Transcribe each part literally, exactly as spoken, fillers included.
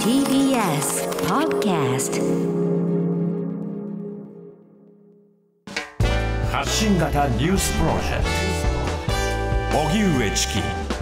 ティービーエス Podcast 発信型ニュースプロジェクト荻上チキ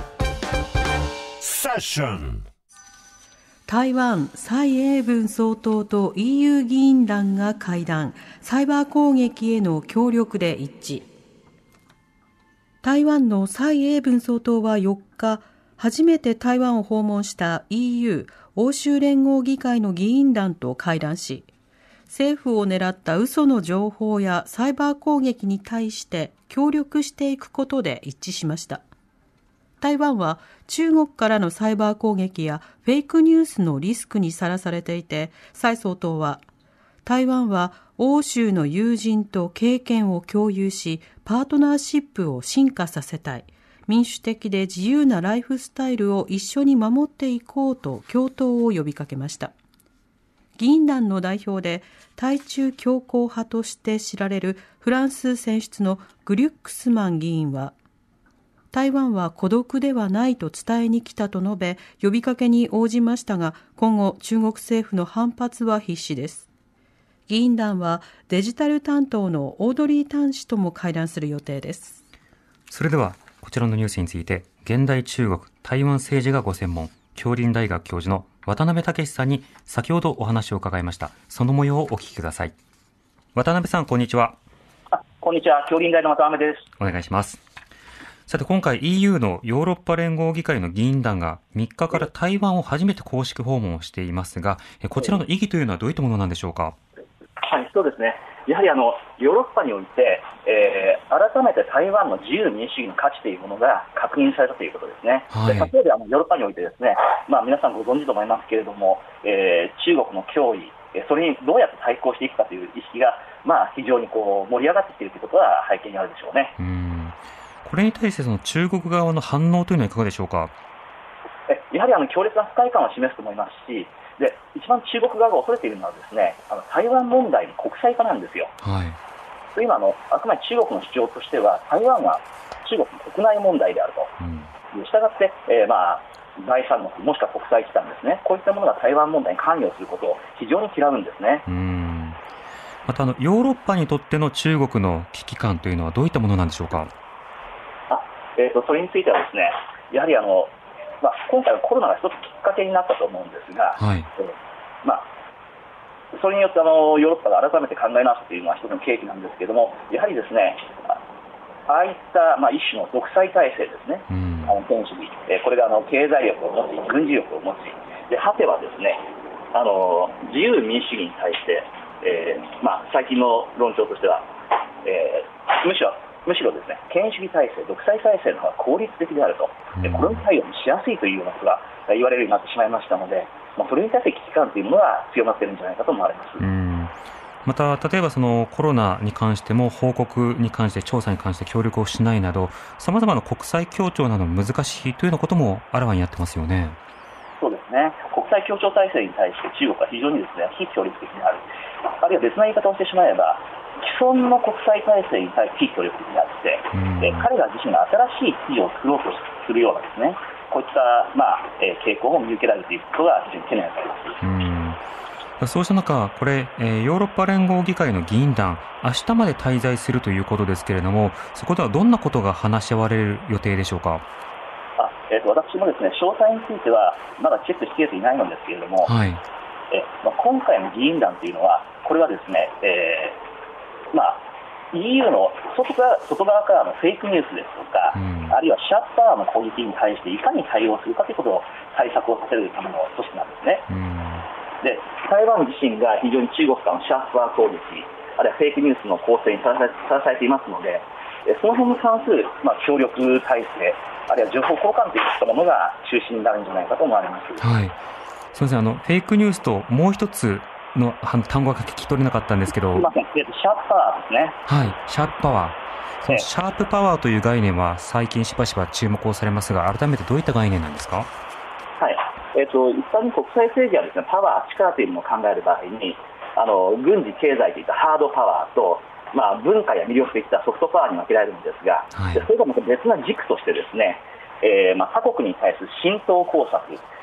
セッション。 台湾蔡英文総統と イーユー 議員団が会談、サイバー攻撃への協力で一致。台湾の蔡英文総統はよっか、初めて台湾を訪問した イーユー 欧州連合議会の議員団と会談し、政府を狙った嘘の情報やサイバー攻撃に対して協力していくことで一致しました。台湾は中国からのサイバー攻撃やフェイクニュースのリスクにさらされていて、蔡総統は、台湾は欧州の友人と経験を共有し、パートナーシップを進化させたい。民主的で自由なライフスタイルを一緒に守っていこうと共闘を呼びかけました。議員団の代表で対中強硬派として知られるフランス選出のグリュックスマン議員は、台湾は孤独ではないと伝えに来たと述べ、呼びかけに応じましたが、今後中国政府の反発は必至です。議員団はデジタル担当のオードリー・タン氏とも会談する予定です。 それではこちらのニュースについて、現代中国台湾政治がご専門、杏林大学教授の渡辺武さんに先ほどお話を伺いました。その模様をお聞きください。渡辺さん、こんにちは。 あ、こんにちは。杏林大の渡辺です。 お願いします。さて、今回 イーユー のヨーロッパ連合議会の議員団がみっかから台湾を初めて公式訪問をしていますが、こちらの意義というのはどういったものなんでしょうか。 はい、そうですね。やはりあのヨーロッパにおいて、えー、改めて台湾の自由民主主義の価値というものが確認されたということですね。はい、で例えばあのヨーロッパにおいてですね、まあ、皆さんご存知と思いますけれども、えー、中国の脅威、それにどうやって対抗していくかという意識が、まあ、非常にこう盛り上がってきているということは背景にあるでしょうね。 うーん、これに対してその中国側の反応というのはいかがでしょうか。 えやはりあの強烈な不快感を示すと思いますし、で一番中国側が恐れているのはですね、あの台湾問題の国際化なんですよ。はい、というのはあのあくまで中国の主張としては、台湾は中国の国内問題であると、うん、したがって、えーまあ、第三国もしくは国際機関ですね、こういったものが台湾問題に関与することを非常に嫌うんですね。 うーん、またあのヨーロッパにとっての中国の危機感というのはどういったものなんでしょうか。 あ、えーと、それについてはですね、やはりあのまあ、今回はコロナが一つきっかけになったと思うんですが、はい、えーまあ、それによってあのヨーロッパが改めて考え直すというのは一つの契機なんですけれども、やはりですね、ああいった、まあ、一種の独裁体制ですね、うん、あの権威主義、えー、これがあの経済力を持ち、軍事力を持ち、で果てはですね、あの自由民主主義に対して、えーまあ、最近の論調としては、えー、むしろむしろですね、権威主義体制、独裁体制の方が効率的であると、うん、これに対応しやすいというようなことが言われるようになってしまいましたので、まあ、それに対して危機感というものが強まっているんじゃないかと思われます。うん、 また例えばそのコロナに関しても報告に関して調査に関して協力をしないなど、さまざまな国際協調など難しいというようなこともあらわになってますよね。 そうですね。国際協調体制に対して中国は非常にですね、非協力的である、あるいは別な言い方をしてしまえば既存の国際体制に対して非協力的であって、うん、彼ら自身が新しい秩序を作ろうとするようなですね、こういった、まあえー、傾向も見受けられるということが非常に懸念されます。 うん、そうした中、これ、えー、ヨーロッパ連合議会の議員団、明日まで滞在するということですけれども、そこではどんなことが話し合われる予定でしょうか。 あ、えーと、私もですね、詳細についてはまだチェックしきれていないのですけれども、はい、えまあ、今回の議員団というのは、これはですね、えーまあ、イーユー の 外, 側外側からのフェイクニュースですとか、うん、あるいはシャッターの攻撃に対していかに対応するかということを対策をさせるための組織なんですね。うん、で台湾自身が非常に中国からのシャッター攻撃、あるいはフェイクニュースの構成にさらされていますので、その辺に関する、まあ、協力体制、あるいは情報交換といったものが中心になるんじゃないかと思われます。 はい、すみません、あのフェイクニュースともう一つの単語が聞き取れなかったんですけど、 すみません、シャープパワーですね。 はい、シャープパワー。そのシャープパワーという概念は最近しばしば注目をされますが、改めてどういった概念なんですか。 はい、えーと、一般に国際政治はですね、パワー、力というものを考える場合に、あの軍事、経済といったハードパワーと、まあ、文化や魅力といったソフトパワーに分けられるんですが、はい、でそれがまた別な軸としてですね、えーまあ、他国に対する浸透工作、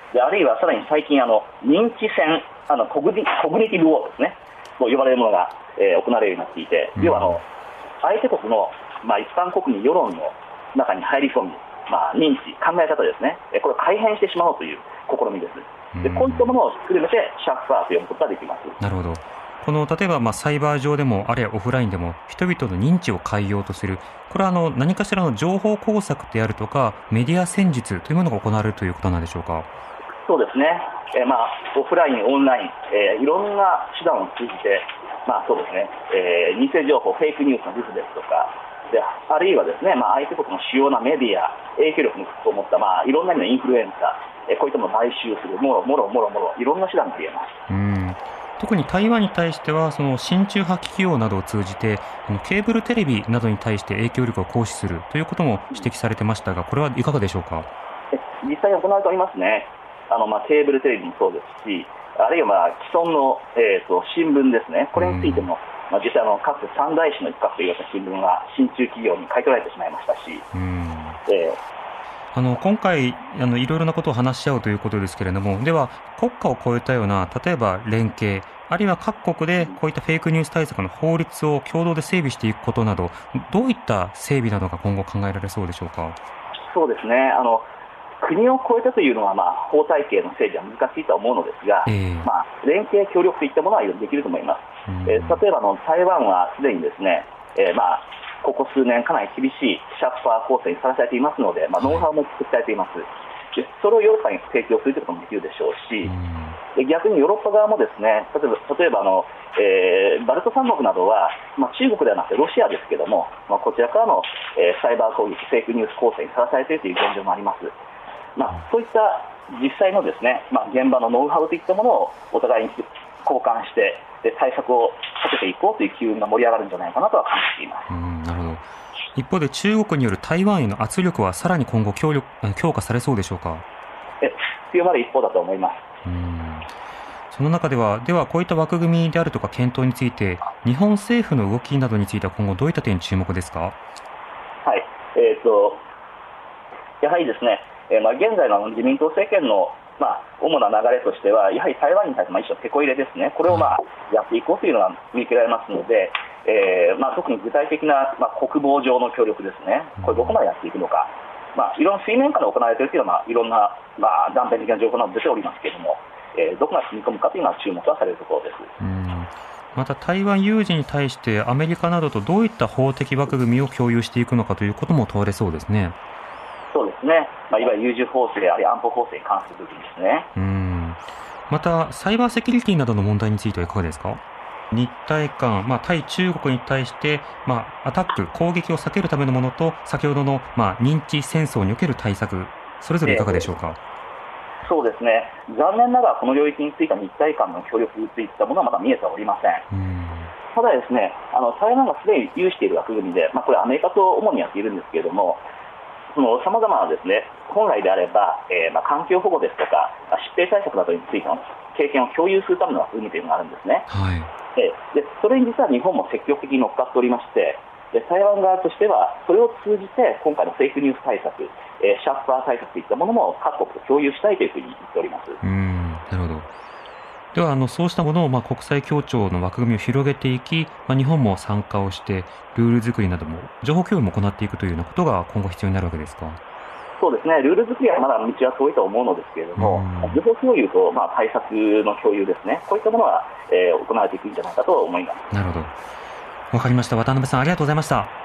であるいはさらに最近あの認知戦、あのコグニ、コグニティブウォーですねと呼ばれるものが、えー、行われるようになっていて、うん、要はあの相手国の、まあ、一般国民世論の中に入り込み、まあ、認知、考え方ですね、これを改変してしまおうという試みです。でこういったものをひっくるめてシャッファーと呼ぶことができます。 なるほど。この例えばまあサイバー上でもあるいはオフラインでも人々の認知を変えようとする、これはあの何かしらの情報工作であるとかメディア戦術というものが行われるということなんでしょうか。 そうですね、えーまあ、オフライン、オンライン、えー、いろんな手段を通じて、まあそうですねえー、偽情報、フェイクニュースのルフですとかで、あるいはですね、まあ、相手国の主要なメディア、影響力を持った、まあ、いろんな意味のインフルエンサー、えー、こういったものを買収する、もろもろもろもろ、いろんな手段が言えます。 うん、特に台湾に対しては、その親中派企業などを通じて、あのケーブルテレビなどに対して影響力を行使するということも指摘されてましたが、これはいかがでしょうか。 え実際に行われておりますね。あの、まあ、ケーブルテレビもそうですし、あるいは、まあ、既存の、えー、と新聞ですね、これについても、まあ、実際あのかつて三大師の一角といわれた新聞が親中企業に買い取られてしまいましたし、 うんえー、 あの今回あのいろいろなことを話し合うということですけれども、では国家を超えたような例えば連携、あるいは各国でこういったフェイクニュース対策の法律を共同で整備していくことなど、どういった整備などが今後考えられそうでしょうか。 そうですね、あの国を超えたというのは、まあ、法体系の整備は難しいとは思うのですが、えーまあ、連携協力といったものはできると思います。えー、例えばの台湾はすでにですね、えーまあ、ここ数年かなり厳しいシャッファー構成にさらされていますので、まあ、ノウハウも作られています。でそれをヨーロッパに提供するということもできるでしょうし、で逆にヨーロッパ側もですね、例えば、例えばあの、えー、バルト三国などは、まあ、中国ではなくてロシアですけども、まあ、こちらからの、えー、サイバー攻撃、フェイクニュース構成にさらされているという現状もあります。まあ、そういった実際のですね、まあ、現場のノウハウといったものをお互いに交換してで対策を立てていこうという機運が盛り上がるんじゃないかなとは感じています。 うん、なるほど。一方で中国による台湾への圧力はさらに今後強力強化されそうでしょうか。 え強まる一方だと思います。 うんその中ではではこういった枠組みであるとか検討について日本政府の動きなどについては今後どういった点に注目ですか。 はい、えーと、やはりですねえーまあ、現在の自民党政権の、まあ、主な流れとしてはやはり台湾に対して、まあ、一種のテこ入れですね、これを、まあ、やっていこうというのが見受けられますので、えーまあ、特に具体的な、まあ、国防上の協力ですね、これどこまでやっていくのか、まあ、いろんな水面下で行われているというのは、まあ、いろんな、まあ、断片的な情報など出ておりますけれども、えー、どこまで踏み込むかというのは注目はされるところです。 うんまた台湾有事に対してアメリカなどとどういった法的枠組みを共有していくのかということも問われそうですね。 そうですね、まあ、いわゆる優柔法制あるいは安保法制に関する部分ですね。 うんまたサイバーセキュリティなどの問題についてはいかがですか。日台間、まあ、対中国に対して、まあ、アタック攻撃を避けるためのものと先ほどの、まあ、認知戦争における対策、それぞれいかがでしょうか。 えー、そうですね、残念ながらこの領域については日台間の協力といったものはまだ見えておりません。うんただですね、あの台湾がすでに有している枠組みで、まあ、これアメリカと主にやっているんですけれども、さまざまなですね、本来であれば、えーまあ、環境保護ですとか疾病対策などについての経験を共有するための枠組みというのがあるんですね。 はい、 ででそれに実は日本も積極的に乗っかっておりまして、で台湾側としてはそれを通じて今回のフェイクニュース対策、えー、シャッファー対策といったものも各国と共有したいというふうに言っております。 うんなるほど。ではあのそうしたものを、まあ、国際協調の枠組みを広げていき、まあ、日本も参加をしてルール作りなども情報共有も行っていくというようなことが今後必要になるわけですか。 そうですね、ルール作りはまだ道は遠いと思うのですけれども、情報共有と、まあ、対策の共有ですね、こういったものは、えー、行われていくんじゃないかと思います。 なるほど、わかりました。渡辺さんありがとうございました。 はい。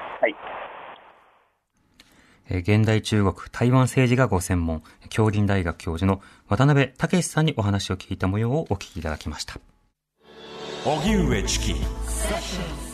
現代中国台湾政治がご専門、杏林大学教授の渡辺武さんにお話を聞いた模様をお聞きいただきました。 荻上チキ